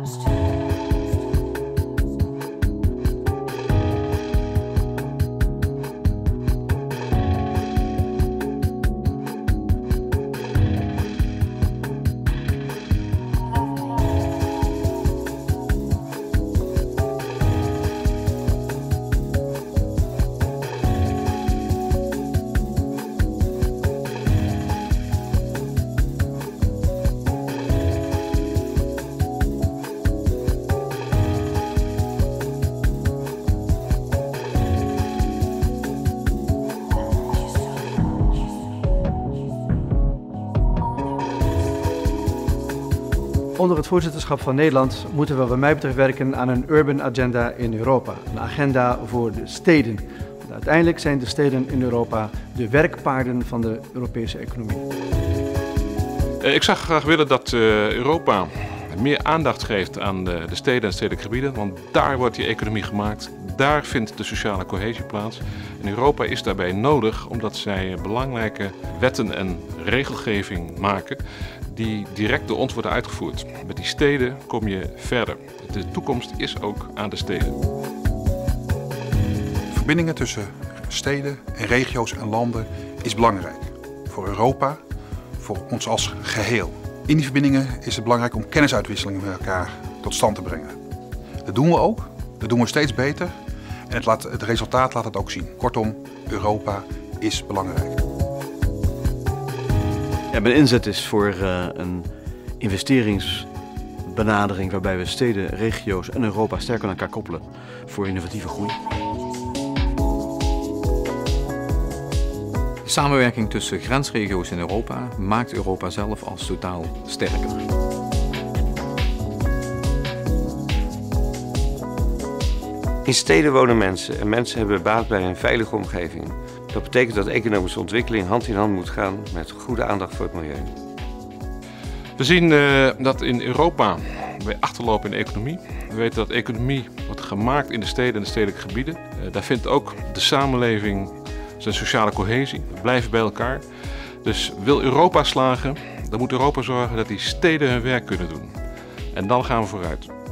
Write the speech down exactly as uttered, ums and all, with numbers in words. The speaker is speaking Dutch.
Onder het voorzitterschap van Nederland moeten we wat mij betreft werken aan een urban agenda in Europa. Een agenda voor de steden. Want uiteindelijk zijn de steden in Europa de werkpaarden van de Europese economie. Ik zou graag willen dat Europa meer aandacht geeft aan de steden en stedelijke gebieden. Want daar wordt die economie gemaakt. Daar vindt de sociale cohesie plaats. En Europa is daarbij nodig omdat zij belangrijke wetten en regelgeving maken die direct door ons worden uitgevoerd. Met die steden kom je verder. De toekomst is ook aan de steden. Verbindingen tussen steden en regio's en landen is belangrijk. Voor Europa, voor ons als geheel. In die verbindingen is het belangrijk om kennisuitwisselingen met elkaar tot stand te brengen. Dat doen we ook. Dat doen we steeds beter. En het, laat, het resultaat laat het ook zien. Kortom, Europa is belangrijk. Ja, mijn inzet is voor uh, een investeringsbenadering waarbij we steden, regio's en Europa sterker aan elkaar koppelen voor innovatieve groei. De samenwerking tussen grensregio's in Europa maakt Europa zelf als totaal sterker. In steden wonen mensen en mensen hebben baat bij een veilige omgeving. Dat betekent dat economische ontwikkeling hand in hand moet gaan met goede aandacht voor het milieu. We zien uh, dat in Europa wij achterlopen in de economie. We weten dat economie wordt gemaakt in de steden en de stedelijke gebieden. Uh, daar vindt ook de samenleving zijn sociale cohesie. We blijven bij elkaar. Dus wil Europa slagen, dan moet Europa zorgen dat die steden hun werk kunnen doen. En dan gaan we vooruit.